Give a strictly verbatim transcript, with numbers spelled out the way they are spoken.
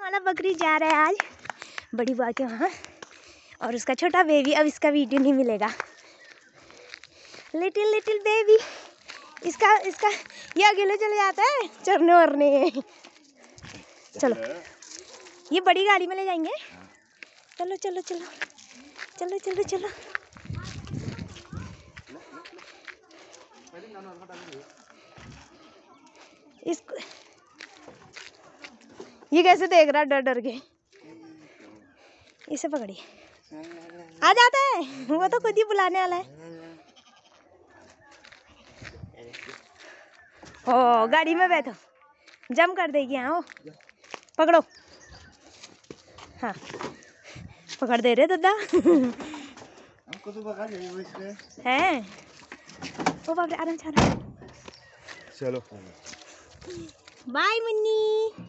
वाला बकरी जा रहा है आज बड़ी बुआ के वहाँ, और उसका छोटा बेबी। अब इसका वीडियो नहीं मिलेगा। लिटिल लिटिल बेबी, इसका इसका ये अकेले चले जाता है चरने वरने। चलो ये बड़ी गाड़ी में ले जाएंगे। चलो चलो चलो चलो चलो चलो। इसको ये कैसे देख रहा डर डर के। इसे पकड़िए, आ जाता है वो तो खुद ही बुलाने वाला है। ओ गाड़ी में बैठो, जम कर देगी। हाँ ओ पकड़ो। हाँ पकड़ दे रहे दादा। हमको तो पकड़ ले वो इसमें है। ओ बाप रे, आराम से आराम। चलो बाय मुन्नी।